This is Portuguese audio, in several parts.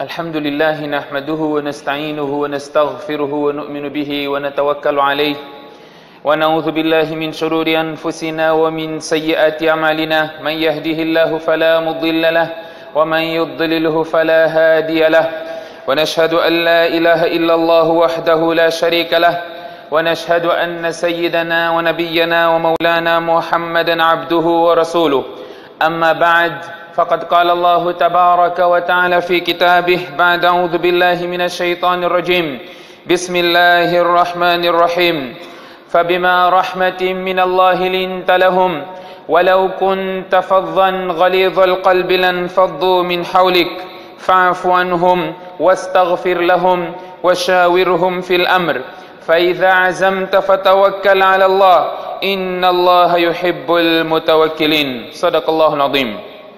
الحمد لله نحمده ونستعينه ونستغفره ونؤمن به ونتوكل عليه ونعوذ بالله من شرور أنفسنا ومن سيئات أعمالنا من يهده الله فلا مضل له ومن يضلله فلا هادي له ونشهد أن لا إله إلا الله وحده لا شريك له ونشهد أن سيدنا ونبينا ومولانا محمدا عبده ورسوله أما بعد فقد قال الله تبارك وتعالى في كتابه بعد أعوذ بالله من الشيطان الرجيم بسم الله الرحمن الرحيم فبما رحمة من الله لنت لهم ولو كنت فظا غليظ القلب لانفضوا من حولك فاعف عنهم واستغفر لهم وشاورهم في الأمر فإذا عزمت فتوكل على الله إن الله يحب المتوكلين صدق الله العظيم.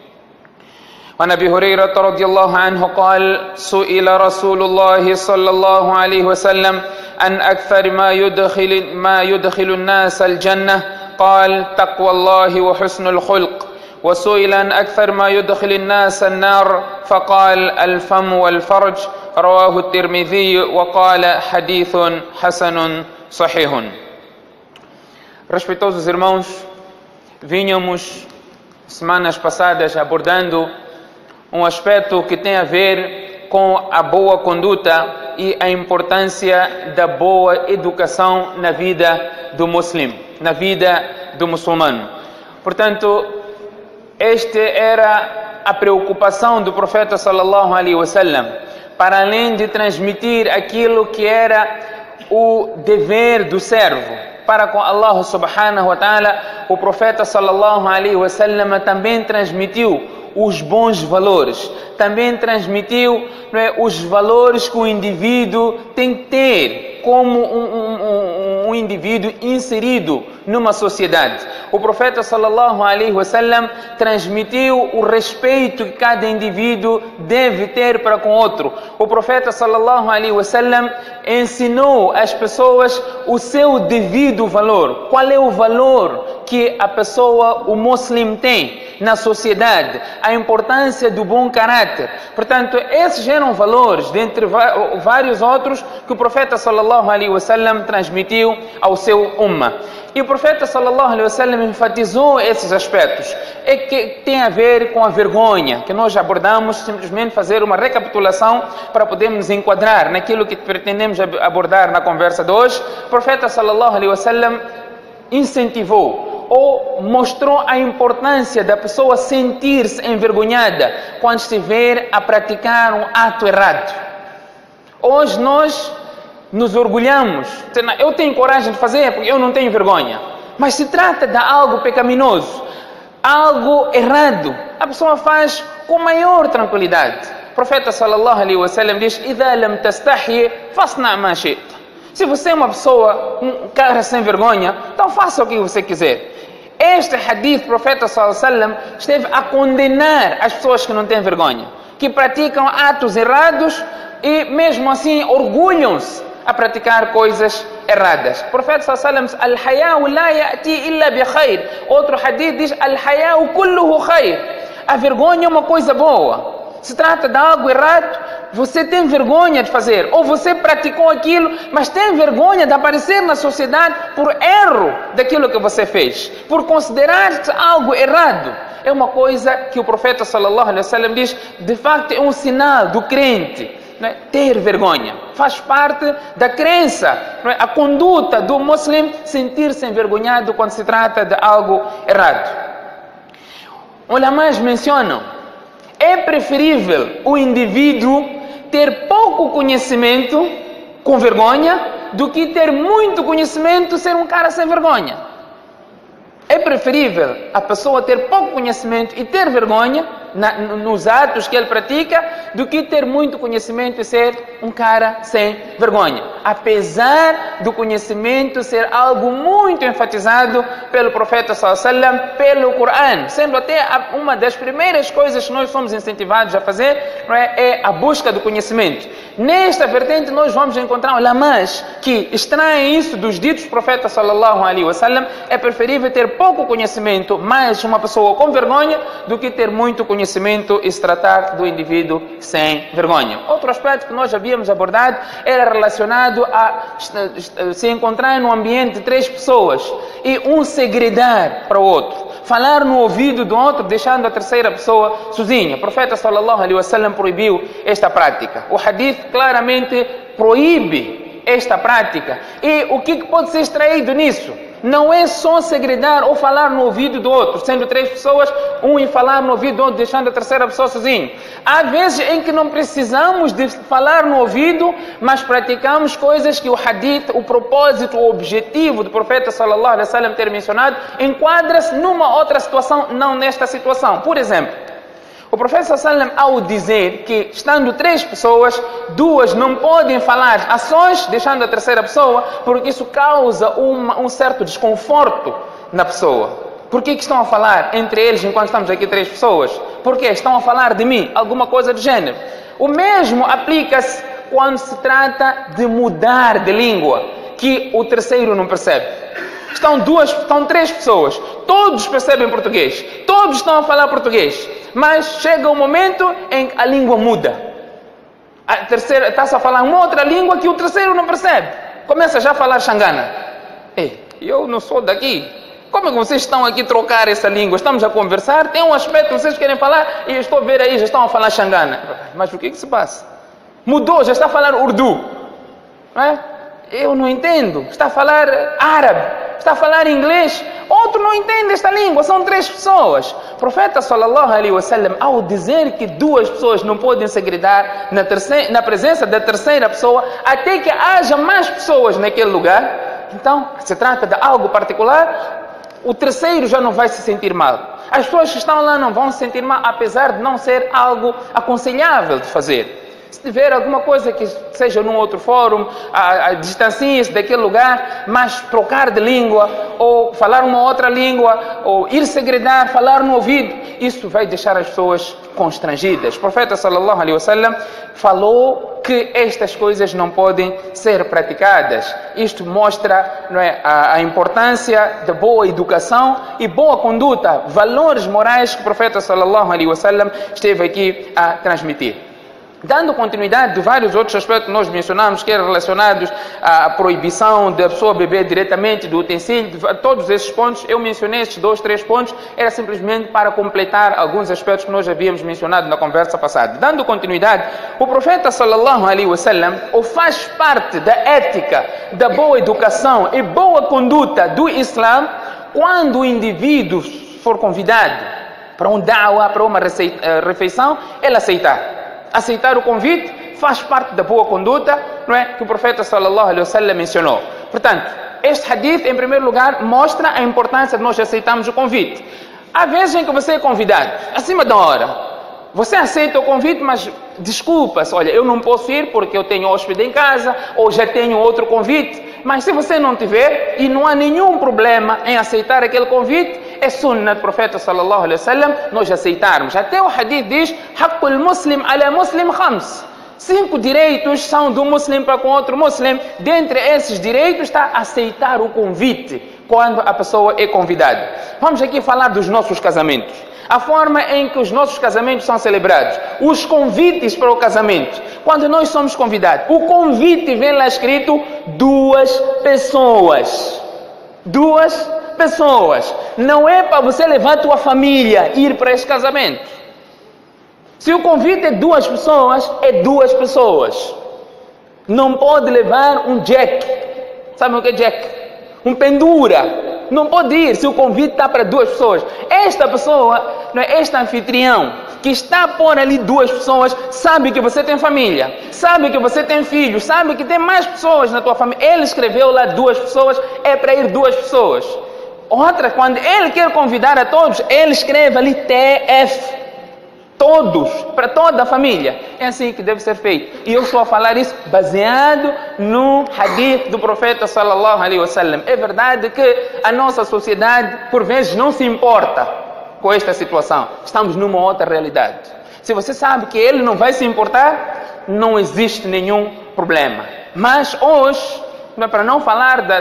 وعن أبي هريرة رضي الله عنه قال سئل رسول الله صلى الله عليه وسلم عن أكثر ما يدخل الناس الجنة قال تقوى الله وحسن الخلق. وسئل عن أكثر ما يدخل الناس النار فقال الفم والفرج. رواه الترمذي وقال حديث حسن صحيح. Respeitosos irmãos, vínhamos semanas passadas abordando um aspecto que tem a ver com a boa conduta e a importância da boa educação na vida do muçulmano, na vida do muçulmano. Portanto, esta era a preocupação do profeta sallallahu alaihi wasallam, para além de transmitir aquilo que era o dever do servo para com Allah subhanahu wa ta'ala, o profeta sallallahu alaihi wasallam também transmitiu os bons valores, também transmitiu os valores que o indivíduo tem que ter como um indivíduo inserido numa sociedade. O profeta sallallahu alaihi wasallam transmitiu o respeito que cada indivíduo deve ter para com outro. O profeta sallallahu alaihi wasallam ensinou às pessoas o seu devido valor. Qual é o valor que a pessoa, o muçulmano, tem na sociedade? A importância do bom caráter. Portanto, esses eram valores, dentre vários outros, que o profeta sallallahu alaihi wasallam transmitiu ao seu ummah. E o profeta sallallahu alaihi wasallam enfatizou esses aspectos, que tem a ver com a vergonha, que nós abordamos, simplesmente fazer uma recapitulação para podermos enquadrar naquilo que pretendemos abordar na conversa de hoje. O profeta sallallahu alaihi wasallam incentivou ou mostrou a importância da pessoa sentir-se envergonhada quando estiver a praticar um ato errado. Hoje nós nos orgulhamos, eu tenho coragem de fazer porque eu não tenho vergonha, mas se trata de algo pecaminoso, algo errado, a pessoa faz com maior tranquilidade. O profeta sallallahu alaihi wasallam diz: "Idha lam tastahi fasna ma shi'ta." Se você é uma pessoa, um cara sem vergonha, então faça o que você quiser. Este hadith, o profeta sallallahu alaihi wasallam esteve a condenar as pessoas que não têm vergonha, que praticam atos errados e mesmo assim orgulham-se a praticar coisas erradas. O profeta sallallahu alaihi wasallam diz: "Al-haya'u la ya'ti illa bi khair." Outro hadith diz: "Al-haya'u kulluhu khair." A vergonha é uma coisa boa. Se trata de algo errado, você tem vergonha de fazer, ou você praticou aquilo, mas tem vergonha de aparecer na sociedade por erro daquilo que você fez, por considerar-se algo errado. É uma coisa que o profeta sallallahu alaihi wasallam diz, de facto é um sinal do crente. Ter vergonha faz parte da crença, a conduta do muçulmano, sentir-se envergonhado quando se trata de algo errado. Ulamás mencionam: é preferível o indivíduo ter pouco conhecimento com vergonha do que ter muito conhecimento ser um cara sem vergonha. É preferível a pessoa ter pouco conhecimento e ter vergonha nos atos que ele pratica do que ter muito conhecimento e ser um cara sem vergonha. Apesar do conhecimento ser algo muito enfatizado pelo profeta sallallahu alaihi wasallam, pelo Corão, sendo até uma das primeiras coisas que nós somos incentivados a fazer, não é a busca do conhecimento. Nesta vertente nós vamos encontrar ulamás que extraem isso dos ditos profetas sallallahu alaihi wasallam. É preferível ter pouco conhecimento, mais uma pessoa com vergonha, do que ter muito conhecimento e se tratar do indivíduo sem vergonha. Outro aspecto que nós havíamos abordado era relacionado a se encontrar num ambiente de 3 pessoas e um segredar para o outro, falar no ouvido do outro, deixando a terceira pessoa sozinha. O profeta sallallahu alaihi wasallam proibiu esta prática. O hadith claramente proíbe esta prática. E o que pode ser extraído nisso? Não é só segredar ou falar no ouvido do outro, sendo 3 pessoas, um em falar no ouvido do outro, deixando a terceira pessoa sozinho. Há vezes em que não precisamos de falar no ouvido, mas praticamos coisas que o hadith, o propósito, o objetivo do profeta sallallahu alaihi wasallam ter mencionado, enquadra-se numa outra situação, não nesta situação. Por exemplo, o profeta sallallahu alaihi wasallam, ao dizer que, estando 3 pessoas, 2 não podem falar a sós, deixando a terceira pessoa, porque isso causa um certo desconforto na pessoa. Por que estão a falar entre eles enquanto estamos aqui 3 pessoas? Porque estão a falar de mim, alguma coisa do gênero. O mesmo aplica-se quando se trata de mudar de língua, que o terceiro não percebe. Estão 3 pessoas, todos percebem português, todos estão a falar português, mas chega um momento em que a língua muda. A terceira está-se a falar uma outra língua que o terceiro não percebe. Começa já a falar xangana. Ei, eu não sou daqui. Como é que vocês estão aqui a trocar essa língua? Estamos a conversar, tem um aspecto que vocês querem falar e eu estou a ver aí, já estão a falar xangana. Mas o que se passa? Mudou, já está a falar urdu. Não é? Eu não entendo. Está a falar árabe. Está a falar inglês, outro não entende esta língua, são 3 pessoas. O profeta sallallahu alaihi wasallam, ao dizer que 2 pessoas não podem segredar na presença da terceira pessoa, até que haja mais pessoas naquele lugar, então se trata de algo particular, o terceiro já não vai se sentir mal. As pessoas que estão lá não vão se sentir mal, apesar de não ser algo aconselhável de fazer. Se tiver alguma coisa que seja num outro fórum, distancie-se daquele lugar, mas trocar de língua, ou falar uma outra língua, ou ir segredar, falar no ouvido, isso vai deixar as pessoas constrangidas. O profeta sallallahu alaihi wasallam falou que estas coisas não podem ser praticadas. Isto mostra, não é, a importância da boa educação e boa conduta, valores morais que o profeta sallallahu alaihi wasallam esteve aqui a transmitir. Dando continuidade de vários outros aspectos que nós mencionamos, que eram relacionados à proibição da pessoa beber diretamente do utensílio, todos esses pontos, eu mencionei estes 2, 3 pontos, era simplesmente para completar alguns aspectos que nós havíamos mencionado na conversa passada. Dando continuidade, o profeta sallallahu alaihi wasallam, ou faz parte da ética, da boa educação e boa conduta do Islã, quando o indivíduo for convidado para um da'wah, para uma refeição, ele aceitar o convite faz parte da boa conduta, não é, que o profeta sallallahu alaihi wasallam mencionou. Portanto, este hadith, em primeiro lugar, mostra a importância de nós aceitarmos o convite. Há vezes em que você é convidado, acima da hora, você aceita o convite, mas desculpa-se, olha, eu não posso ir porque eu tenho hóspede em casa, ou já tenho outro convite. Mas se você não tiver, e não há nenhum problema em aceitar aquele convite, é sunnah do profeta sallallahu alaihi wasallam nós aceitarmos. Até o hadith diz: haqqul muslim ala muslim khams. 5 direitos são do muslim para com outro muslim. Dentre esses direitos está aceitar o convite quando a pessoa é convidada. Vamos aqui falar dos nossos casamentos. A forma em que os nossos casamentos são celebrados. Os convites para o casamento. Quando nós somos convidados, o convite vem lá escrito 2 pessoas. 2 pessoas. Não é para você levar a tua família e ir para esse casamento. Se o convite é 2 pessoas, é 2 pessoas. Não pode levar um jack. Sabe o que é jack? Um pendura. Não pode ir se o convite está para 2 pessoas. Esta pessoa, este anfitrião, que está a pôr ali 2 pessoas, sabe que você tem família, sabe que você tem filhos, sabe que tem mais pessoas na tua família. Ele escreveu lá 2 pessoas, é para ir 2 pessoas. Outra, quando ele quer convidar a todos, ele escreve ali TF. Todos, para toda a família. É assim que deve ser feito. E eu estou a falar isso baseado no hadith do profeta sallallahu alaihi wasallam. É verdade que a nossa sociedade, por vezes, não se importa com esta situação. Estamos numa outra realidade. Se você sabe que ele não vai se importar, não existe nenhum problema. Mas hoje, para não falar da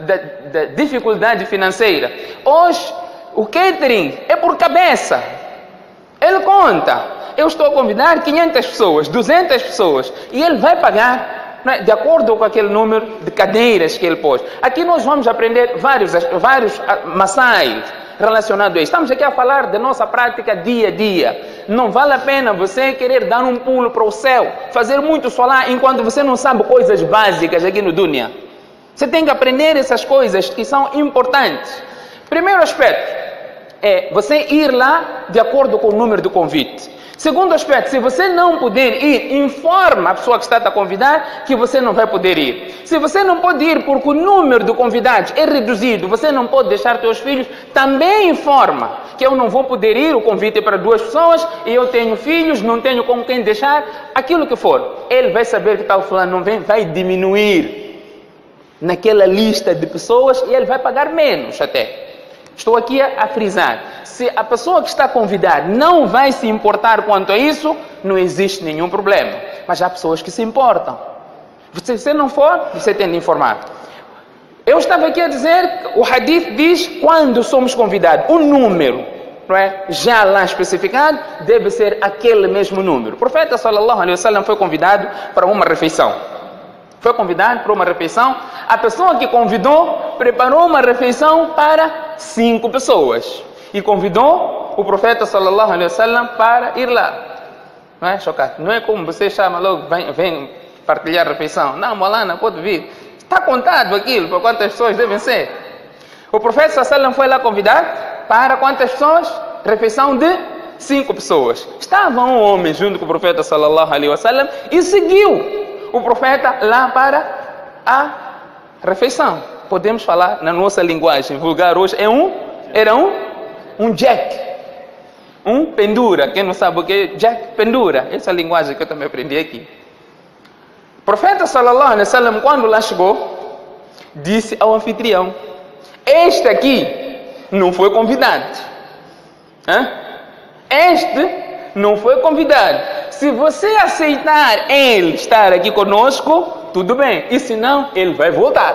dificuldade financeira, hoje o catering é por cabeça. Ele conta, eu estou a convidar 500 pessoas, 200 pessoas, e ele vai pagar, né, de acordo com aquele número de cadeiras que ele pôs. Aqui nós vamos aprender vários masáis relacionados a isso. Estamos aqui a falar da nossa prática dia a dia. Não vale a pena você querer dar um pulo para o céu, fazer muito solar, enquanto você não sabe coisas básicas aqui no dunya. Você tem que aprender essas coisas que são importantes. Primeiro aspecto é você ir lá de acordo com o número do convite. Segundo aspecto, se você não puder ir, informa a pessoa que está a convidar que você não vai poder ir. Se você não pode ir porque o número de convidados é reduzido, você não pode deixar seus filhos, também informa que eu não vou poder ir, o convite é para 2 pessoas, e eu tenho filhos, não tenho com quem deixar, aquilo que for. Ele vai saber que tal fulano não vem, vai diminuir naquela lista de pessoas e ele vai pagar menos até. Estou aqui a frisar. Se a pessoa que está a convidar não vai se importar quanto a isso, não existe nenhum problema. Mas há pessoas que se importam. Se você não for, você tem de informar. Eu estava aqui a dizer, o hadith diz quando somos convidados. O número, não é? Já lá especificado, deve ser aquele mesmo número. O profeta sallallahu alaihi wasallam foi convidado para uma refeição. Foi convidado para uma refeição. A pessoa que convidou preparou uma refeição para 5 pessoas. E convidou o profeta sallallahu alaihi wasallam para ir lá. Não é, Chocado? Não é como você chama logo, vem partilhar a refeição. Não, Molana, pode vir. Está contado aquilo, para quantas pessoas devem ser. O profeta sallallahu alaihi wasallam foi lá convidar para quantas pessoas? Refeição de 5 pessoas. Estava um homem junto com o profeta sallallahu alaihi wasallam e seguiu o profeta lá para a refeição. Podemos falar na nossa linguagem vulgar hoje, era um jack, um pendura. Quem não sabe o que é jack, pendura. Essa é a linguagem que eu também aprendi aqui. O profeta sallallahu alaihi wasallam, quando lá chegou, disse ao anfitrião: este aqui não foi convidado. Este não foi convidado. Se você aceitar ele estar aqui conosco, tudo bem. E se não, ele vai voltar.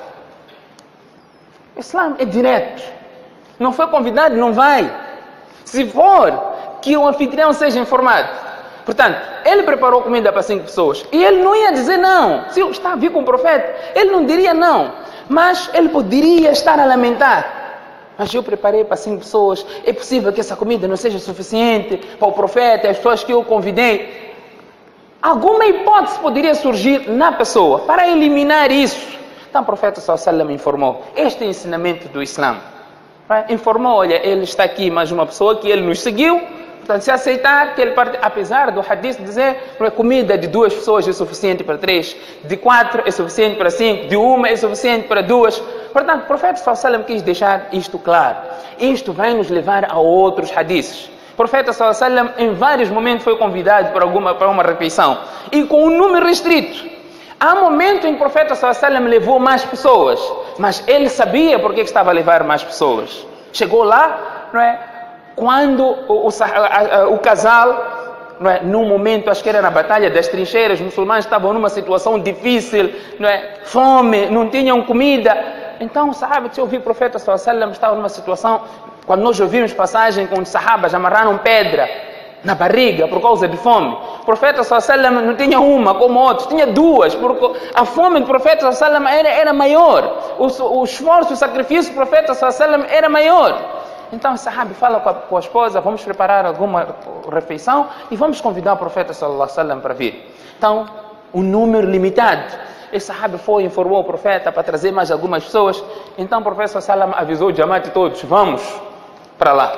O Islã é direto. Não foi convidado, não vai. Se for, que o anfitrião seja informado. Portanto, ele preparou comida para 5 pessoas. E ele não ia dizer não. Se eu estava a vir com o profeta, ele não diria não. Mas ele poderia estar a lamentar. Mas eu preparei para 5 pessoas. É possível que essa comida não seja suficiente para o profeta e as pessoas que eu convidei. Alguma hipótese poderia surgir na pessoa para eliminar isso. Então o profeta sallallahu alaihi wasallam informou. Este é o ensinamento do Islã. Informou, olha, ele está aqui, mais uma pessoa que ele nos seguiu. Portanto, se aceitar que ele parte, apesar do hadith dizer, não é, comida de 2 pessoas é suficiente para 3, de 4 é suficiente para 5, de 1 é suficiente para 2. Portanto, o profeta sallallahu alaihi wasallam quis deixar isto claro. Isto vai nos levar a outros hadiths. O profeta sallallahu alaihi wasallam em vários momentos foi convidado para uma refeição e com um número restrito. Há momentos em que o profeta sallallahu alaihi wasallam levou mais pessoas, mas ele sabia por que estava a levar mais pessoas. Chegou lá, não é? Quando o casal, não é, num momento, acho que era na Batalha das Trincheiras, os muçulmanos estavam numa situação difícil, não é, fome, não tinham comida. Então os sahabas, eu vi o profeta sallallahu alaihi wasallam, estava numa situação, quando nós ouvimos passagem com os sahabas amarraram pedra na barriga por causa de fome. O profeta sallallahu alaihi wasallam não tinha uma como outros, tinha 2, porque a fome do profeta sallallahu alaihi wasallam era maior. O esforço, o sacrifício do profeta sallallahu alaihi wasallam era maior. Então o sahabi fala com a esposa, vamos preparar alguma refeição e vamos convidar o profeta sallallahu alaihi wasallam para vir. Então, um número limitado. Esse sahabi foi e informou o profeta para trazer mais algumas pessoas. Então o profeta sallallahu alaihi wasallam avisou o jamaat todos, vamos para lá.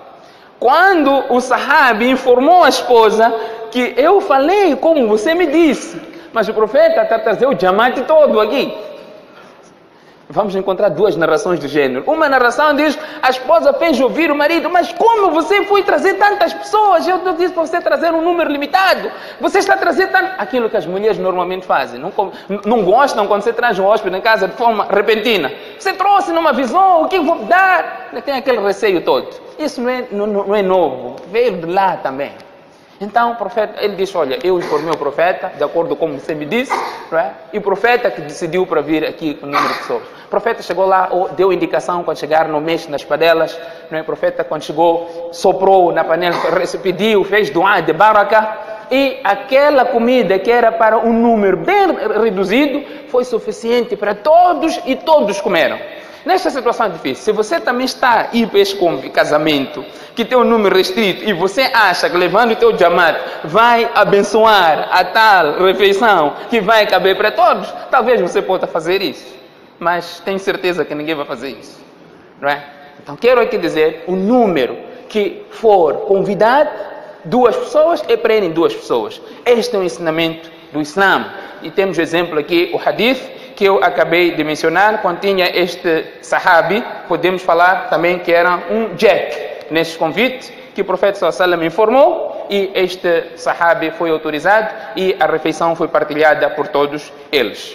Quando o sahabi informou a esposa que eu falei como você me disse, mas o profeta está trazendo o jamaat todo aqui. vamos encontrar duas narrações do gênero. Uma narração diz, a esposa fez ouvir o marido, mas como você foi trazer tantas pessoas? Eu disse para você trazer um número limitado. Você está a trazer tanto... Aquilo que as mulheres normalmente fazem. Não gostam quando você traz um hóspede em casa de forma repentina. Você trouxe numa visão, o que eu vou dar? Tem aquele receio todo. Isso não é novo. Veio de lá também. Então o profeta, ele disse, olha, eu informei o profeta, de acordo com como você me disse, não é? E o profeta que decidiu para vir aqui com o número de pessoas. O profeta chegou lá, deu indicação quando chegaram, não mexe nas panelas, não é? O profeta quando chegou, soprou na panela, pediu, fez duá de baraka, e aquela comida que era para um número bem reduzido, foi suficiente para todos e todos comeram. Nesta situação difícil, se você também está a ir para este casamento, que tem um número restrito, e você acha que levando o teu jamat vai abençoar a tal refeição que vai caber para todos, talvez você possa fazer isso. Mas tenho certeza que ninguém vai fazer isso. Não é? Então quero aqui dizer, o número que for convidado, 2 pessoas e prendem 2 pessoas. Este é o ensinamento do Islã. E temos o exemplo aqui, o hadith, que eu acabei de mencionar, quando tinha este sahabi, podemos falar também que era um jack neste convite, que o profeta sallallahu alaihi wasallam informou, e este sahabi foi autorizado e a refeição foi partilhada por todos eles.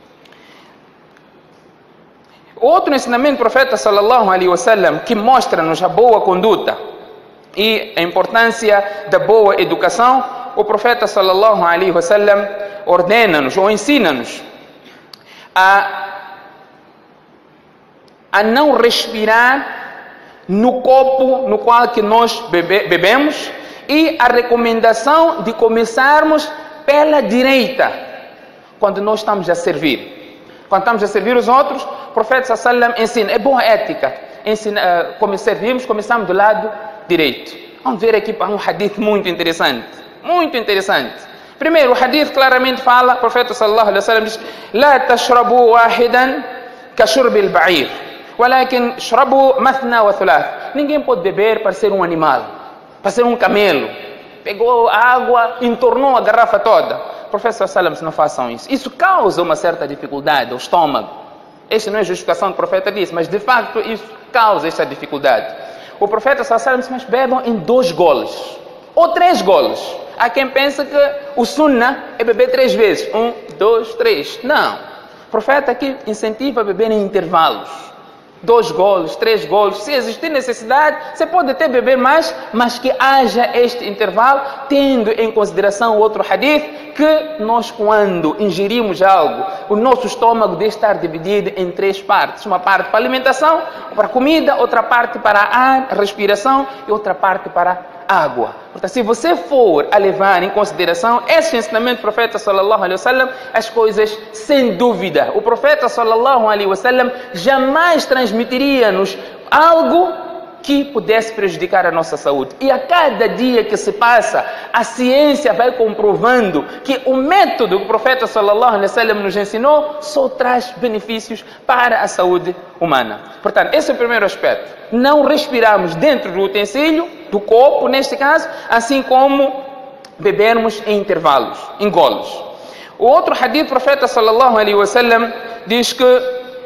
Outro ensinamento do profeta sallallahu alaihi wasallam que mostra-nos a boa conduta e a importância da boa educação, o profeta sallallahu alaihi wasallam ordena-nos ou ensina-nos a não respirar no copo no qual que nós bebemos, e a recomendação de começarmos pela direita quando nós estamos a servir. Quando estamos a servir os outros, o profeta sallallahu alaihi wasallam ensina, é boa ética, como servimos, começamos do lado direito. Vamos ver aqui um hadith muito interessante, muito interessante. Primeiro, o hadith claramente fala, o profeta sallallahu alaihi wasallam diz, لا تشربوا واحدا كشرب البعير ولكن اشربوا مثنى وثلاث. Ninguém pode beber para ser um animal, para ser um camelo. Pegou a água, entornou a garrafa toda. O profeta sallallahu alaihi wasallam diz, não façam isso. Isso causa uma certa dificuldade ao estômago. Esta não é a justificação que o profeta disse, mas de facto isso causa esta dificuldade. O profeta sallallahu alaihi wasallam diz, mas bebam em 2 goles ou 3 goles. Há quem pensa que o sunnah é beber 3 vezes. 1, 2, 3. Não. O profeta aqui incentiva a beber em intervalos. 2 goles, 3 goles. Se existir necessidade, você pode até beber mais, mas que haja este intervalo, tendo em consideração o outro hadith, que nós quando ingerimos algo, o nosso estômago deve estar dividido em 3 partes. Uma parte para alimentação, para comida, outra parte para ar, respiração e outra parte para água. Portanto, se você for a levar em consideração esse ensinamento do profeta sallallahu alaihi wasallam, as coisas, sem dúvida, o profeta sallallahu alaihi wasallam jamais transmitiria-nos algo que pudesse prejudicar a nossa saúde. E a cada dia que se passa, a ciência vai comprovando que o método que o profeta sallallahu alaihi wasallam nos ensinou só traz benefícios para a saúde humana. Portanto, esse é o primeiro aspecto. Não respiramos dentro do utensílio, do copo, neste caso, assim como bebermos em intervalos, em goles. O outro hadith do profeta sallallahu alaihi wasallam diz que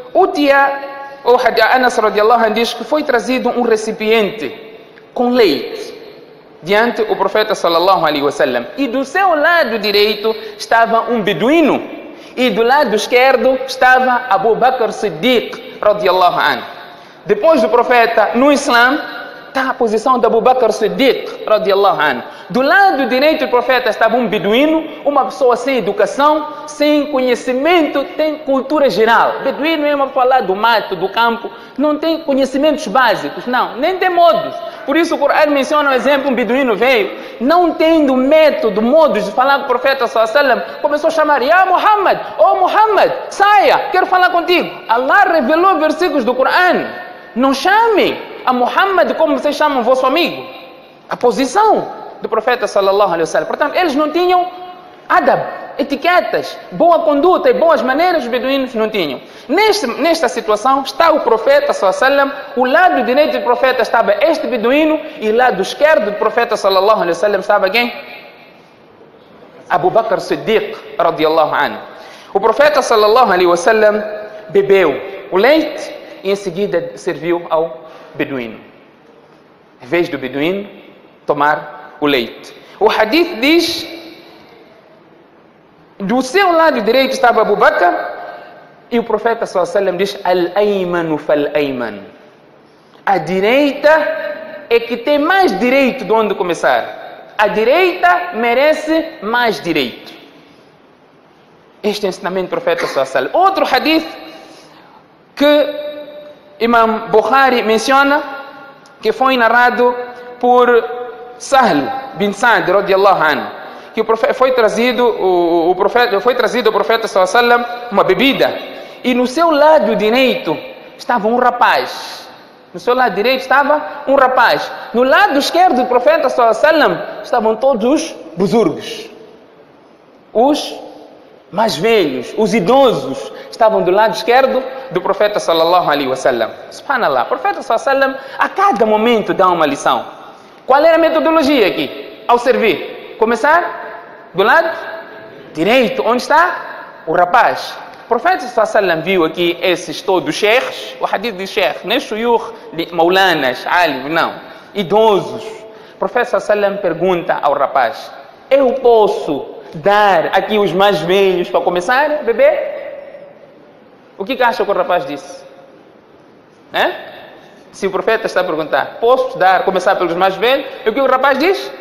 o Anas radiallahu anhu diz que foi trazido um recipiente com leite diante do profeta sallallahu alaihi wasallam, e do seu lado direito estava um beduíno e do lado esquerdo estava Abu Bakr Siddiq radiallahu anhu. Depois do profeta, no Islã, está a posição de Abu Bakr Siddiq radiallahu anhu. Do lado direito do profeta estava um beduíno, uma pessoa sem educação, sem conhecimento, tem cultura geral. Beduíno é uma falar do mato, do campo, não tem conhecimentos básicos, não, nem tem modos. Por isso o Corão menciona um exemplo, um beduíno veio, não tendo método, modos de falar com o profeta sallallahu alaihi wasallam, começou a chamar, Ya Muhammad, oh Muhammad, saia, quero falar contigo. Allah revelou versículos do Corão, não chame a Muhammad como vocês chamam vosso amigo. A posição do profeta sallallahu alaihi wasallam. Portanto, eles não tinham adab, etiquetas, boa conduta e boas maneiras, os beduínos não tinham. Nesta situação está o profeta sallallahu alaihi wasallam, o lado direito do profeta estava este beduíno e o lado esquerdo do profeta sallallahu alaihi wasallam estava quem? Abu Bakr Siddiq radiallahu anhu. O profeta sallallahu alaihi wasallam bebeu o leite e em seguida serviu ao beduíno. Em vez do beduíno tomar o leite. O hadith diz: do seu lado direito estava Abu Bakr e o profeta sallallahu alaihi wasallam diz: al-aymanu fal-ayman. A direita é que tem mais direito de onde começar. A direita merece mais direito. Este é o ensinamento do profeta sallallahu alaihi wasallam. Outro hadith que Imam Bukhari menciona, que foi narrado por Sahl bin Sa'd radiyallahu anhu, que foi trazido ao profeta sallallahu alaihi wasallam uma bebida e no seu lado direito estava um rapaz. No seu lado direito estava um rapaz. No lado esquerdo do profeta sallallahu alaihi wasallam estavam todos os buzurgos, os mais velhos, os idosos estavam do lado esquerdo do profeta sallallahu alaihi wasallam. Subhanallah, o profeta sallallahu alaihi wasallam a cada momento dá uma lição. Qual era a metodologia aqui ao servir? Começar do lado direito, onde está o rapaz. O profeta sallallahu alaihi wasallam viu aqui esses todos sheikhs, o hadith de sheikh, nem shuyukh de maulanas, alim, não, idosos. O profeta sallallahu alaihi wasallam pergunta ao rapaz: eu posso dar aqui os mais velhos para começar a beber? O que acha que o rapaz disse? Se o profeta está a perguntar: posso dar, começar pelos mais velhos? E o que o rapaz diz?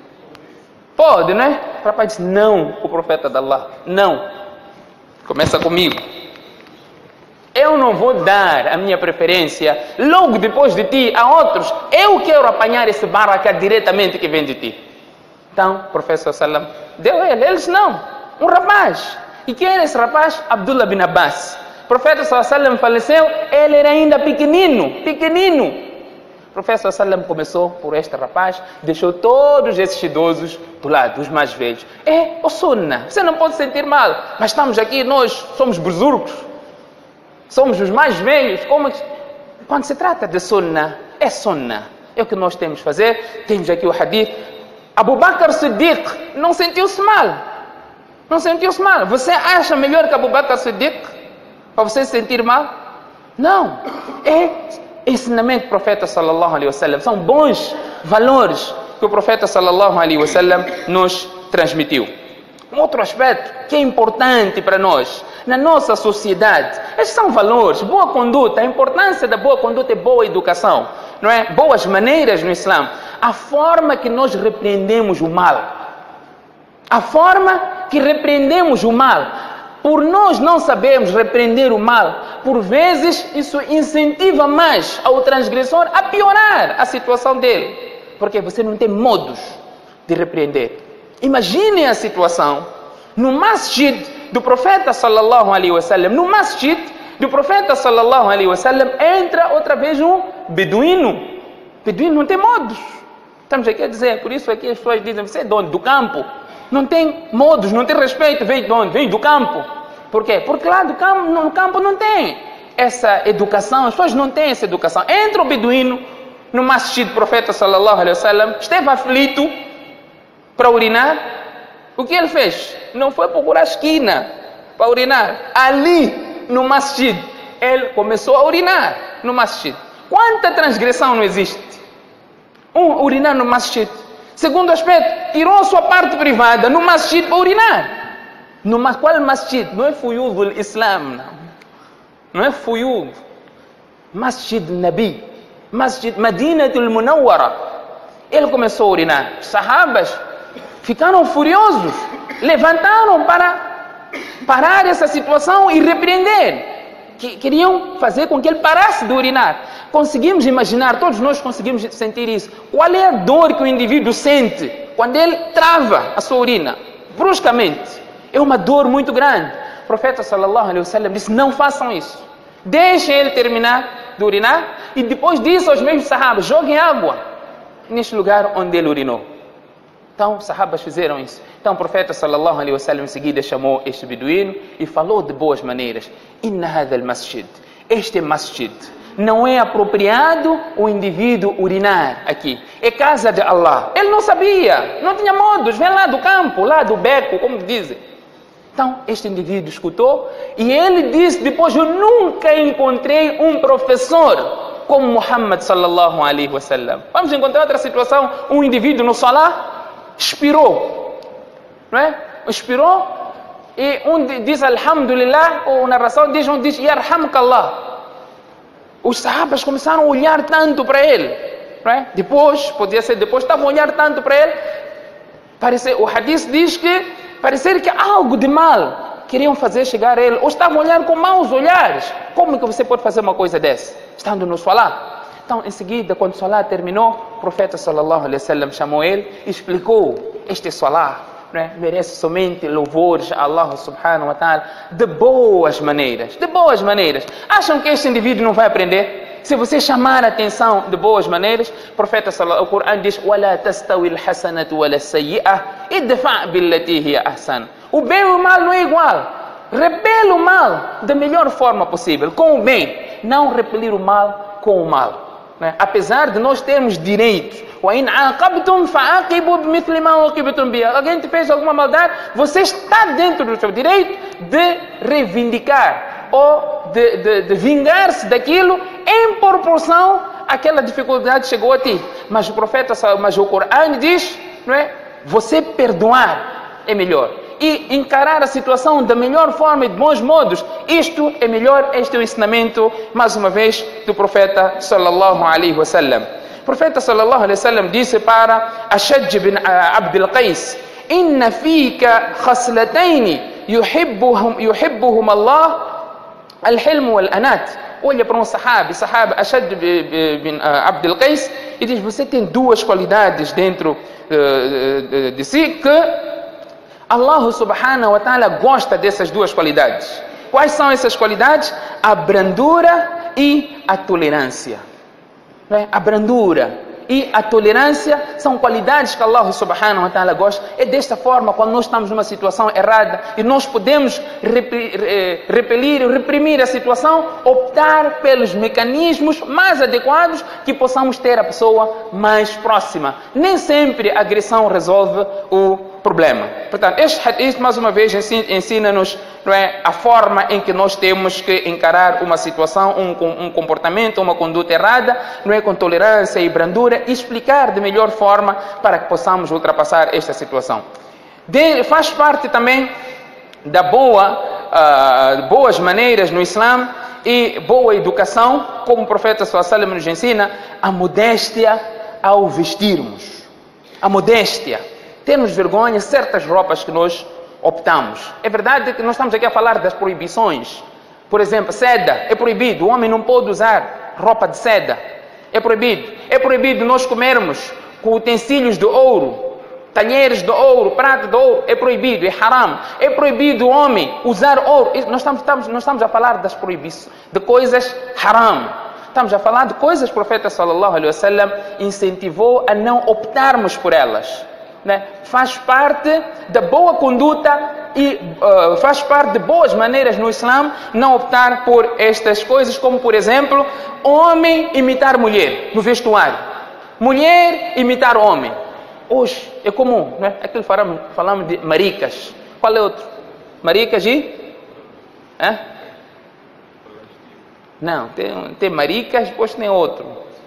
Pode, não é? O rapaz diz: não, o profeta de Allah, não. Começa comigo. Eu não vou dar a minha preferência logo depois de ti a outros. Eu quero apanhar esse baraka diretamente que vem de ti. Então, o profeta sallam deu ele. Eles não. Um rapaz. E quem era esse rapaz? Abdullah bin Abbas. O profeta sallam faleceu. Ele era ainda pequenino. O profeta sallam começou por este rapaz. Deixou todos esses idosos do lado, os mais velhos. O sunnah. Você não pode sentir mal. Mas estamos aqui, nós somos buzurgos. Somos os mais velhos. Quando se trata de sunnah, é sunnah. É o que nós temos que fazer. Temos aqui o hadith. Abu Bakr Siddiq não sentiu-se mal. Não sentiu-se mal. Você acha melhor que Abu Bakr Siddiq? Para você se sentir mal? Não. É ensinamento do profeta sallallahu alaihi wasallam. São bons valores que o profeta sallallahu alaihi wasallam nos transmitiu. Um outro aspecto que é importante para nós, na nossa sociedade, estes são valores, boa conduta. A importância da boa conduta é boa educação, não é? Boas maneiras no Islã. A forma que nós repreendemos o mal. A forma que repreendemos o mal. Por nós não sabermos repreender o mal, por vezes isso incentiva mais ao transgressor a piorar a situação dele. Porque você não tem modos de repreender. Imaginem a situação no masjid do profeta sallallahu alaihi wasallam. No masjid do profeta sallallahu alaihi wasallam entra outra vez um beduíno. Beduíno não tem modos. Estamos aqui a dizer, por isso aqui as pessoas dizem: você é dono do campo. Não tem modos, não tem respeito. Vem de onde? Vem do campo. Por quê? Porque lá no campo não tem essa educação. As pessoas não têm essa educação. Entra o beduíno no masjid do profeta sallallahu alaihi wasallam. Esteve aflito para urinar. O que ele fez? Não foi procurar a esquina para urinar. Ali no masjid ele começou a urinar no masjid. Quanta transgressão não existe? Urinar no masjid. Segundo aspecto, tirou a sua parte privada no masjid para urinar. Qual masjid? Não é fuyud do Islam. Não é fuyud. Masjid Nabi. Masjid Madinatul Munawwara. Ele começou a urinar. Os sahabas ficaram furiosos. Levantaram para parar essa situação e repreender. Queriam fazer com que ele parasse de urinar. Conseguimos imaginar, todos nós conseguimos sentir isso. Qual é a dor que o indivíduo sente quando ele trava a sua urina? Bruscamente. É uma dor muito grande. O profeta sallallahu alaihi wasallam disse: não façam isso. Deixem ele terminar de urinar e depois disso aos mesmos sahabas: joguem água neste lugar onde ele urinou. Então os sahabas fizeram isso. Então o profeta sallallahu alaihi wasallam em seguida chamou este beduíno e falou de boas maneiras: inna hadha al-masjid. Este masjid não é apropriado o indivíduo urinar aqui. É casa de Allah. Ele não sabia, não tinha modos. Vem lá do campo, lá do beco, como dizem. Então, este indivíduo escutou e ele disse depois: eu nunca encontrei um professor como Muhammad sallallahu alaihi wasallam. Vamos encontrar outra situação, um indivíduo no Salah expirou, não é? Expirou e um diz Alhamdulillah, ou narração diz, um diz Yarhamkallah. Os sahabas começaram a olhar tanto para ele, não é? Depois, podia ser depois, estavam a olhar tanto para ele, o hadith diz que parecia que algo de mal queriam fazer chegar a ele, ou estavam a olhar com maus olhares. Como que você pode fazer uma coisa dessa, estando no Salah? Então, em seguida, quando o Salah terminou, o profeta sallallahu alaihi wasallam chamou ele e explicou: este Salah, né, merece somente louvores a Allah subhanahu wa ta'ala de boas maneiras. De boas maneiras. Acham que este indivíduo não vai aprender? Se você chamar a atenção de boas maneiras, o profeta sallallahu alaihi wasallam diz: وَلَا تَسْتَوِي الْحَسَنَةُ وَلَا السَّيِّئَةُ إِدْفَعْ بِالَّتِي هِيَ أَحْسَنُ. O bem e o mal não é igual. Repele o mal da melhor forma possível, com o bem. Não repelir o mal com o mal. Né? Apesar de nós termos direitos, alguém te fez alguma maldade, você está dentro do seu direito de reivindicar ou de vingar-se daquilo em proporção àquela dificuldade que chegou a ti. Mas o profeta, mas o Corão diz, não é? Você perdoar é melhor e encarar a situação da melhor forma e de bons modos. Isto é melhor. Este é o ensinamento, mais uma vez, do profeta sallallahu alaihi wasallam. O profeta sallallahu alaihi wasallam disse para Ashaj bin Abd al-Qais: inna fika khaslatayn yuhibbuhum Allah al-hilm wal-anat. Olha para um sahabi Ashaj bin Abd al-Qais e diz: você tem duas qualidades dentro de si que Allah subhanahu wa ta'ala gosta dessas duas qualidades. Quais são essas qualidades? A brandura e a tolerância. A brandura e a tolerância são qualidades que Allah subhanahu wa ta'ala gosta. É desta forma, quando nós estamos numa situação errada e nós podemos repelir, reprimir a situação, optar pelos mecanismos mais adequados que possamos ter a pessoa mais próxima. Nem sempre a agressão resolve o problema. Portanto, este hadith mais uma vez ensina-nos, não é, a forma em que nós temos que encarar uma situação, um comportamento, uma conduta errada, não é, com tolerância e brandura, e explicar de melhor forma para que possamos ultrapassar esta situação. Faz parte também da boas maneiras no Islã e boa educação, como o profeta sallallahu alaihi wasallam nos ensina, a modéstia ao vestirmos. A modéstia. Termos vergonha, certas roupas que nós optamos. É verdade que nós estamos aqui a falar das proibições. Por exemplo, seda é proibido. O homem não pode usar roupa de seda. É proibido. É proibido nós comermos com utensílios de ouro, talheres de ouro, prato de ouro. É proibido, é haram. É proibido o homem usar ouro. Nós estamos a falar das proibições, de coisas haram. Estamos a falar de coisas que o profeta sallallahu alaihi wasallam incentivou a não optarmos por elas. Né? Faz parte da boa conduta e faz parte de boas maneiras no Islã não optar por estas coisas, como por exemplo, homem imitar mulher no vestuário, mulher imitar homem. Hoje é comum, né? Aquilo falamos de maricas. Qual é outro? Maricas e? Não, tem maricas, depois tem outro.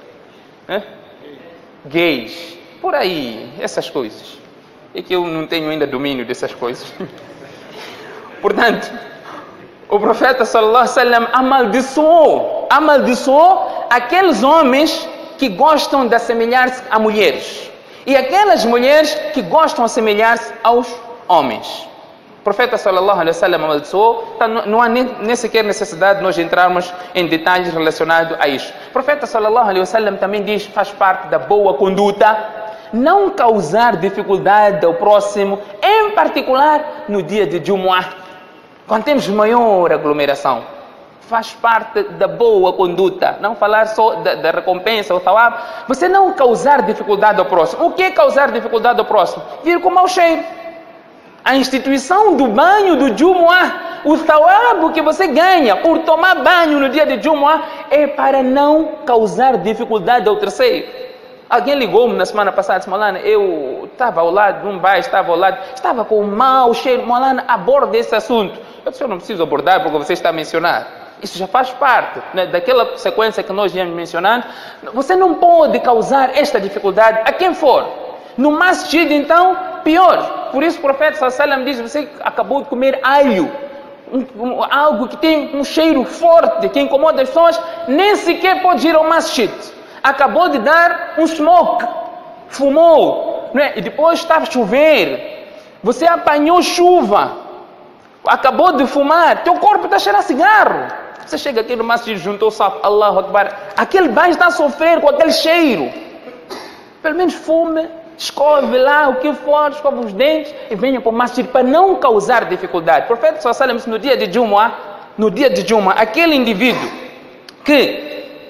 Gays. Por aí, essas coisas. É que eu não tenho ainda domínio dessas coisas. Portanto, o profeta sallallahu alaihi wasallam amaldiçoou aqueles homens que gostam de assemelhar-se a mulheres e aquelas mulheres que gostam de assemelhar-se aos homens. O profeta sallallahu alaihi wasallam amaldiçoou, então não há nem sequer necessidade de nós entrarmos em detalhes relacionados a isso. O profeta sallallahu alaihi wasallam também diz, faz parte da boa conduta, não causar dificuldade ao próximo, em particular no dia de Jumu'ah, quando temos maior aglomeração. Faz parte da boa conduta, não falar só da recompensa, o thawab. Você não causar dificuldade ao próximo. O que é causar dificuldade ao próximo? Vir com mau cheiro. A instituição do banho do Jumu'ah, o thawab que você ganha por tomar banho no dia de Jumu'ah, é para não causar dificuldade ao terceiro. Alguém ligou-me na semana passada, disse: Maulana, eu estava ao lado de um bairro, estava com um mau cheiro. Maulana, aborda esse assunto. Eu disse, eu não preciso abordar porque você está a mencionar. Isso já faz parte, né, daquela sequência que nós íamos mencionando. Você não pode causar esta dificuldade a quem for. No masjid, então, pior. Por isso o profeta sallallahu alaihi wasallam diz, você acabou de comer alho, algo que tem um cheiro forte, que incomoda as pessoas, nem sequer pode ir ao masjid. Acabou de dar um smoke, fumou, né? E depois estava a chover, você apanhou chuva, acabou de fumar, teu corpo está cheirando a cigarro. Você chega aqui no masjid, juntou o saf, Allahu Akbar, aquele bairro está a sofrer com aquele cheiro. Pelo menos fume, escove lá o que for, escove os dentes e venha para o masjid para não causar dificuldade. O profeta sallallahu alaihi wasallam, no dia de Jumu'ah, aquele indivíduo que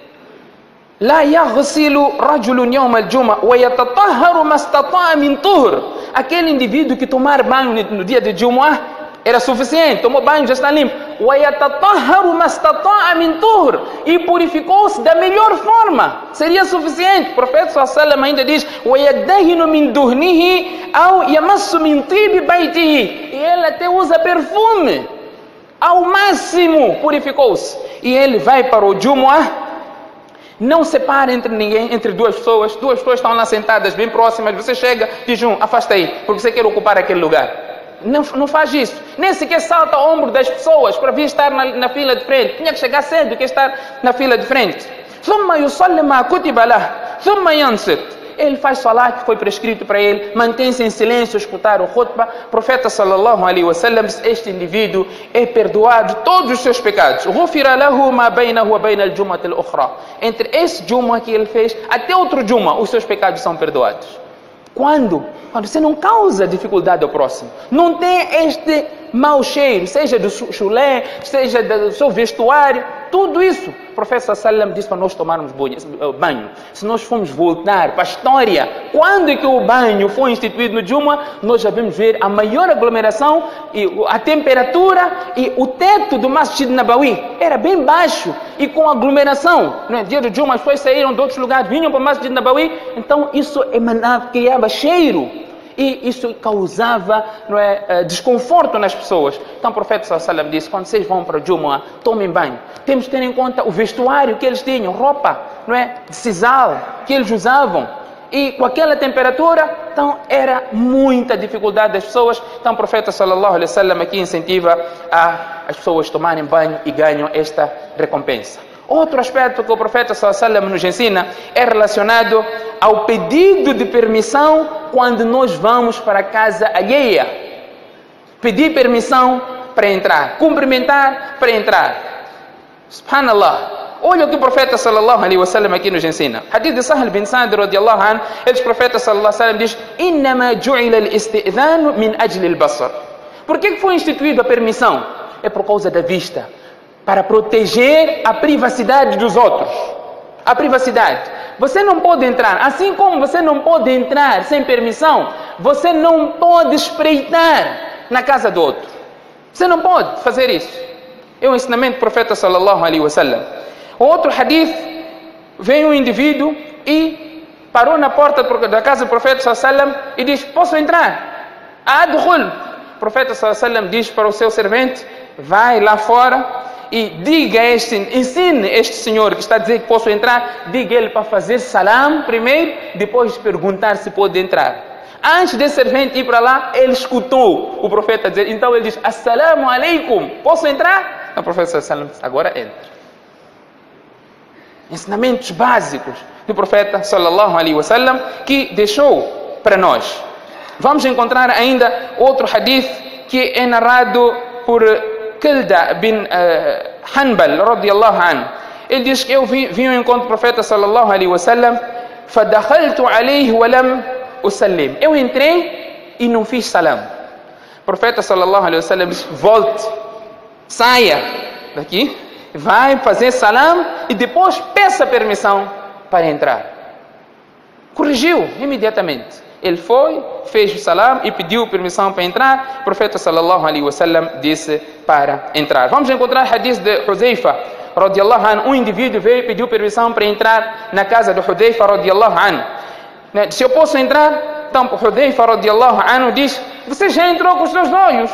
لا يغسل رجل يوم الجمعة ويتطهر ما استطاع من طهر, aquele indivíduo que tomar banho no dia de Jumu'ah era suficiente, tomou banho, já está limpo. ويتطهر ما استطاع من طهر, e purificou-se da melhor forma, seria suficiente. O profeta sallallahu alaihi wasallam ainda diz ويدهن من دهنه أو يمس من طيب بيته, e ele até usa perfume, ao máximo purificou-se. E ele vai para o Jumu'ah, não separa entre ninguém, entre duas pessoas estão lá sentadas bem próximas, você chega, diz afasta aí, porque você quer ocupar aquele lugar. Não faz isso, nem sequer salta ao ombro das pessoas para vir estar na fila de frente. Tinha que chegar cedo, que estar na fila de frente. ثم يصلي ما كتب له ثم ينصت, ele faz salat que foi prescrito para ele, mantém-se em silêncio, escutar o khutbah. O profeta sallallahu alaihi wasallam, este indivíduo é perdoado todos os seus pecados. غفر له ما بينه وبين الجمعة الأخرى, entre esse Jumu'ah que ele fez até outro Jumu'ah, os seus pecados são perdoados. Quando você não causa dificuldade ao próximo, não tem este mau cheiro, seja do chulé, seja do seu vestuário, tudo isso. O profeta sallallahu alaihi wasallam disse para nós tomarmos banho. Se nós formos voltar para a história, quando é que o banho foi instituído no Jumu'ah, nós já vamos ver a maior aglomeração, e a temperatura e o teto do Masjid Nabawi era bem baixo, e com aglomeração, no dia do Jumu'ah as pessoas saíram de outros lugares, vinham para o Masjid Nabawi, então isso emanava, criava cheiro, e isso causava, desconforto nas pessoas. Então o profeta sallallahu alaihi wasallam disse, quando vocês vão para o Jumu'ah, tomem banho. Temos que ter em conta o vestuário que eles tinham, roupa, de sisal que eles usavam, e com aquela temperatura, então era muita dificuldade das pessoas. Então o profeta sallallahu alaihi wasallam aqui incentiva as pessoas tomarem banho e ganham esta recompensa. Outro aspecto que o profeta sallallahu alaihi wasallam nos ensina é relacionado ao pedido de permissão quando nós vamos para a casa alheia. Pedir permissão para entrar, cumprimentar para entrar. Subhanallah. Olha o que o profeta sallallahu alaihi wasallam aqui nos ensina. Hadith de Sahl bin Sa'd radiyallahu anhu, o profeta sallallahu alaihi wasallam diz: "Innama ju'ila al-istidhan min ajli al-basar." Por que foi instituída a permissão? É por causa da vista, para proteger a privacidade dos outros. A privacidade. Você não pode entrar, assim como você não pode entrar sem permissão, você não pode espreitar na casa do outro. Você não pode fazer isso. É o ensinamento do profeta sallallahu alaihi wasallam. Outro hadith, vem um indivíduo e parou na porta da casa do profeta sallallahu alaihi wasallam e diz: "Posso entrar?" Adkhul. O profeta sallallahu alaihi wasallam diz para o seu servente: "Vai lá fora e diga ensine este senhor que está a dizer que posso entrar, diga ele para fazer salam primeiro, depois perguntar se pode entrar." Antes desse servente ir para lá, ele escutou o profeta dizer, então ele diz: "Assalamu alaikum, posso entrar?" O profeta sallallahu alaihi wasallam: "Agora entra." Ensinamentos básicos do profeta sallallahu alaihi wasallam que deixou para nós. Vamos encontrar ainda outro hadith que é narrado por Kilda bin Hanbal radiyallahu anhu. Ele diz que eu vim ao encontro do profeta sallallahu alaihi wasallam, fadakhaltu alayhi wa lam usallim. Eu entrei e não fiz salam. O profeta sallallahu alaihi wasallam disse: "Volte, saia daqui, vai fazer salam e depois peça permissão para entrar." Corrigiu imediatamente. Ele foi, fez o salam e pediu permissão para entrar. O profeta sallallahu alaihi wasallam disse para entrar. Vamos encontrar hadith de Hudhaifa radiyallahu anhu. Um indivíduo veio e pediu permissão para entrar na casa de Hudhaifa radiyallahu anhu. Se eu posso entrar? Então, Hudayfa radiyallahu anhu diz: você já entrou com os seus olhos,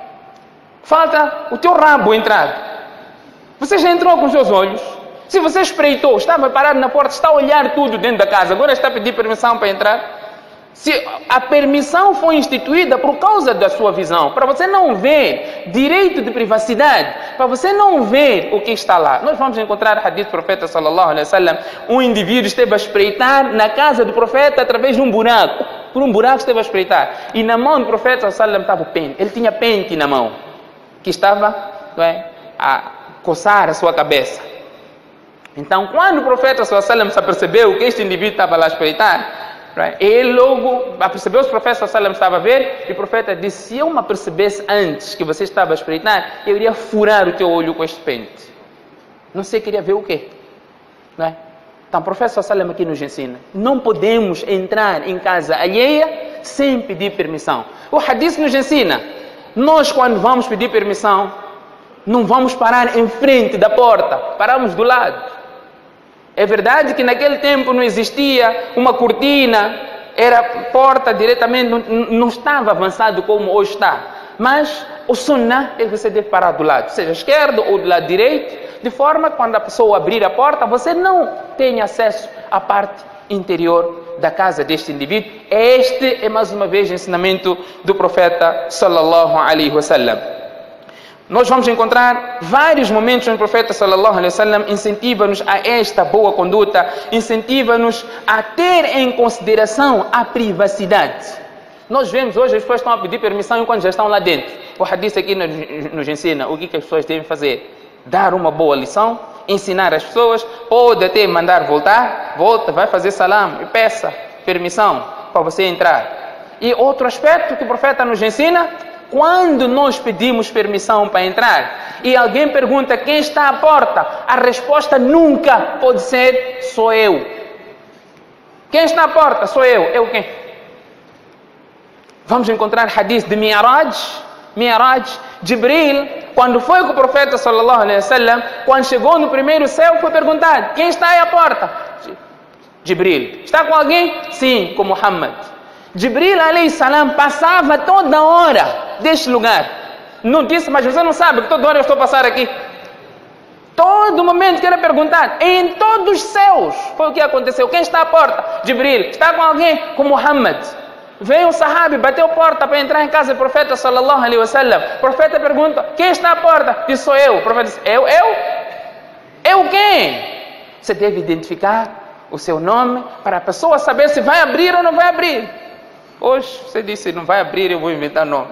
falta o teu rabo entrar. Você já entrou com os seus olhos. Se você espreitou, estava parado na porta, está a olhar tudo dentro da casa, agora está a pedir permissão para entrar. Se a permissão foi instituída por causa da sua visão, para você não ver direito de privacidade, para você não ver o que está lá. Nós vamos encontrar hadith do profeta sallallahu alaihi wasallam, um indivíduo esteve a espreitar na casa do profeta através de um buraco. Por um buraco esteve a espreitar. E na mão do profeta sallallahu alaihi wasallam estava o pente. Ele tinha pente na mão, que estava a coçar a sua cabeça. Então, quando o profeta sallallahu alaihi wasallam se apercebeu que este indivíduo estava lá a espreitar, ele logo percebeu, os profetas sallallahu alaihi wasallam estava a ver, e o profeta disse: se eu me apercebesse antes que você estava a espreitar, eu iria furar o teu olho com este pente. Não sei, queria ver o quê? Não é? Então o profeta sallallahu alaihi wasallam aqui nos ensina: não podemos entrar em casa alheia sem pedir permissão. O hadith nos ensina: nós quando vamos pedir permissão, não vamos parar em frente da porta, paramos do lado. É verdade que naquele tempo não existia uma cortina, era porta diretamente, não estava avançado como hoje está. Mas o sunnah é que você deve parar do lado, seja esquerdo ou do lado direito, de forma que quando a pessoa abrir a porta, você não tenha acesso à parte interior da casa deste indivíduo. Este é mais uma vez o ensinamento do profeta sallallahu alaihi wasallam. Nós vamos encontrar vários momentos onde o profeta sallallahu alaihi wasallam incentiva-nos a esta boa conduta, incentiva-nos a ter em consideração a privacidade. Nós vemos hoje as pessoas estão a pedir permissão enquanto já estão lá dentro. O hadith aqui nos ensina o que as pessoas devem fazer: dar uma boa lição, ensinar as pessoas, pode até mandar voltar, volta, vai fazer salam e peça permissão para você entrar. E outro aspecto que o profeta nos ensina: quando nós pedimos permissão para entrar e alguém pergunta quem está à porta, a resposta nunca pode ser sou eu. Quem está à porta? Sou eu. Eu quem? Vamos encontrar hadith de Mi'raj. Jibril, quando foi com o profeta sallallahu alaihi wasallam, quando chegou no primeiro céu, foi perguntado: quem está aí à porta? Jibril. Está com alguém? Sim, com Muhammad. Jibril alayhi salam passava toda hora deste lugar. Não disse: mas você não sabe que toda hora eu estou a passar aqui? Todo momento que era perguntado, em todos os céus, foi o que aconteceu. Quem está à porta? Jibril. Está com alguém? Com Muhammad. Veio um sahabi, bateu a porta para entrar em casa do profeta sallallahu alaihi wasallam. O profeta pergunta: quem está à porta? Diz: sou eu. O profeta diz: eu? Eu quem? Você deve identificar o seu nome para a pessoa saber se vai abrir ou não vai abrir. Hoje você disse: não vai abrir, eu vou inventar nome,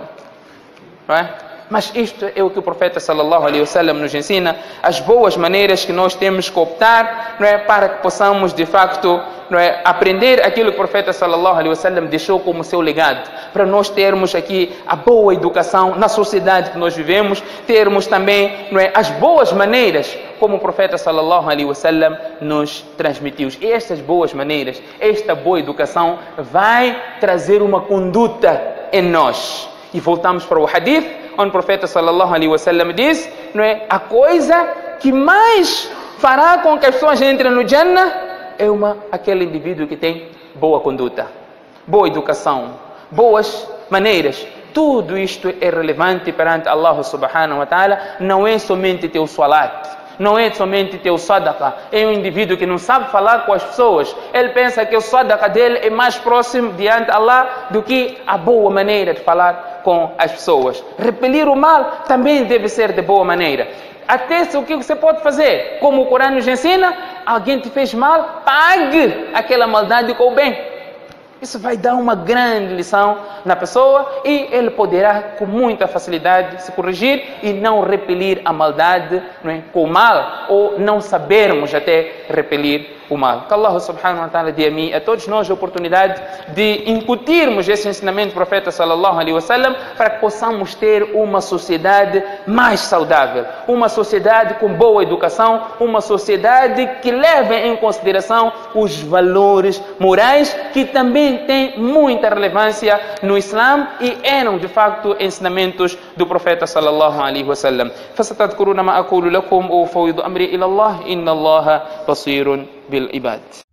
não é? Mas isto é o que o profeta sallallahu alaihi wasallam nos ensina, as boas maneiras que nós temos que optar, não é, para que possamos de facto, não é, aprender aquilo que o profeta sallallahu alaihi wasallam deixou como seu legado, para nós termos aqui a boa educação na sociedade que nós vivemos, termos também, não é, as boas maneiras como o profeta sallallahu alaihi wasallam nos transmitiu. E estas boas maneiras, esta boa educação vai trazer uma conduta em nós. E voltamos para o hadith, onde o profeta sallallahu alaihi wasallam diz, não é, a coisa que mais fará com que as pessoas entrem no Jannah é aquele indivíduo que tem boa conduta, boa educação, boas maneiras. Tudo isto é relevante perante Allah subhanahu wa ta'ala. Não é somente teu salat, não é somente teu sadaqa. É um indivíduo que não sabe falar com as pessoas. Ele pensa que o sadaqa dele é mais próximo diante de Allah do que a boa maneira de falar com as pessoas. Repelir o mal também deve ser de boa maneira. Até se o que você pode fazer, como o Corão nos ensina, alguém te fez mal, pague aquela maldade com o bem. Isso vai dar uma grande lição na pessoa e ele poderá com muita facilidade se corrigir e não repelir a maldade, não é, com o mal, ou não sabermos até repelir o mal. Que Allah subhanahu wa ta'ala dê a mim, a todos nós, a oportunidade de incutirmos esse ensinamento do profeta sallallahu alaihi wasallam para que possamos ter uma sociedade mais saudável, uma sociedade com boa educação, uma sociedade que leve em consideração os valores morais que também têm muita relevância no Islã e eram de facto ensinamentos do profeta sallallahu alaihi wasallam. فستذكرون ما أقول لكم وأفوض أمري إلى الله إن الله بصير بالعباد.